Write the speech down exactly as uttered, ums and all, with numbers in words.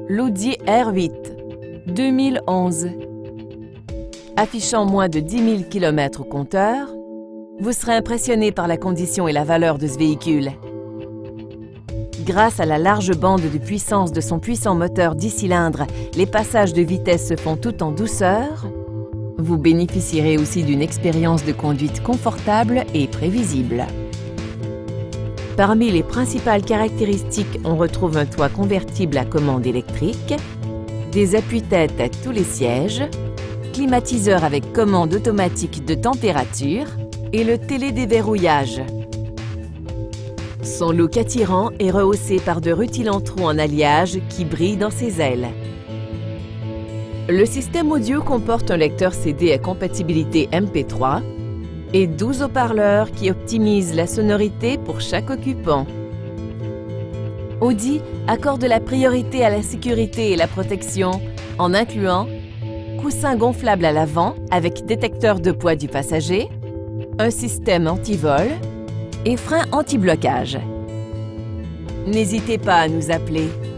l'Audi R huit deux mille onze. Affichant moins de dix mille kilomètres au compteur, vous serez impressionné par la condition et la valeur de ce véhicule. Grâce à la large bande de puissance de son puissant moteur dix cylindres, les passages de vitesse se font tout en douceur. Vous bénéficierez aussi d'une expérience de conduite confortable et prévisible. Parmi les principales caractéristiques, on retrouve un toit convertible à commande électrique, des appuis-têtes à tous les sièges, climatiseur avec commande automatique de température et le télédéverrouillage. Son look attirant est rehaussé par de rutilants trous en alliage qui brillent dans ses ailes. Le système audio comporte un lecteur C D à compatibilité M P trois et douze haut-parleurs qui optimisent la sonorité pour chaque occupant. Audi accorde la priorité à la sécurité et la protection en incluant coussin gonflable à l'avant avec détecteur de poids du passager, un système anti-vol et frein anti-blocage. N'hésitez pas à nous appeler.